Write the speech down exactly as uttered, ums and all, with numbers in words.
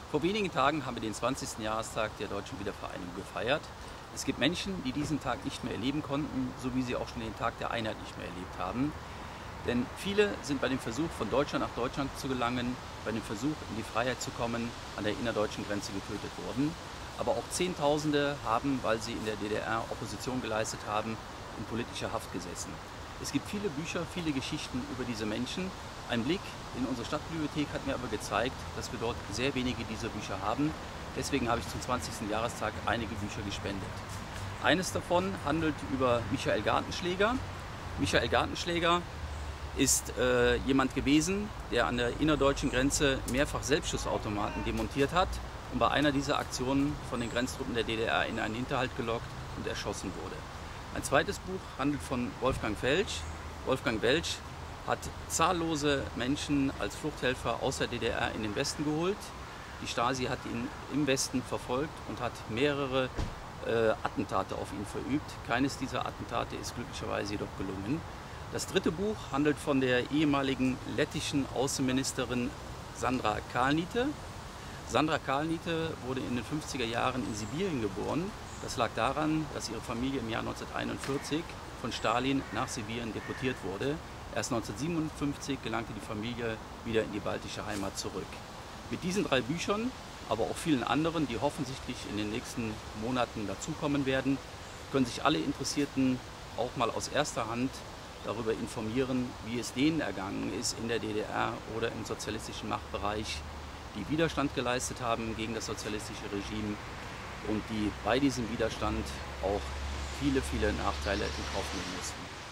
Vor wenigen Tagen haben wir den zwanzigsten Jahrestag der deutschen Wiedervereinigung gefeiert. Es gibt Menschen, die diesen Tag nicht mehr erleben konnten, so wie sie auch schon den Tag der Einheit nicht mehr erlebt haben. Denn viele sind bei dem Versuch, von Deutschland nach Deutschland zu gelangen, bei dem Versuch, in die Freiheit zu kommen, an der innerdeutschen Grenze getötet worden. Aber auch Zehntausende haben, weil sie in der D D R Opposition geleistet haben, in politischer Haft gesessen. Es gibt viele Bücher, viele Geschichten über diese Menschen. Ein Blick in unsere Stadtbibliothek hat mir aber gezeigt, dass wir dort sehr wenige dieser Bücher haben. Deswegen habe ich zum zwanzigsten Jahrestag einige Bücher gespendet. Eines davon handelt über Michael Gartenschläger. Michael Gartenschläger ist äh, jemand gewesen, der an der innerdeutschen Grenze mehrfach Selbstschussautomaten demontiert hat und bei einer dieser Aktionen von den Grenztruppen der D D R in einen Hinterhalt gelockt und erschossen wurde. Ein zweites Buch handelt von Wolfgang Welsch. Wolfgang Welsch hat zahllose Menschen als Fluchthelfer aus der D D R in den Westen geholt. Die Stasi hat ihn im Westen verfolgt und hat mehrere äh, Attentate auf ihn verübt. Keines dieser Attentate ist glücklicherweise jedoch gelungen. Das dritte Buch handelt von der ehemaligen lettischen Außenministerin Sandra Kalniete. Sandra Kalniete wurde in den fünfziger Jahren in Sibirien geboren. Das lag daran, dass ihre Familie im Jahr neunzehnhunderteinundvierzig von Stalin nach Sibirien deportiert wurde. Erst neunzehnhundertsiebenundfünfzig gelangte die Familie wieder in die baltische Heimat zurück. Mit diesen drei Büchern, aber auch vielen anderen, die hoffentlich in den nächsten Monaten dazukommen werden, können sich alle Interessierten auch mal aus erster Hand darüber informieren, wie es denen ergangen ist in der D D R oder im sozialistischen Machtbereich, die Widerstand geleistet haben gegen das sozialistische Regime und die bei diesem Widerstand auch viele, viele Nachteile in Kauf nehmen mussten.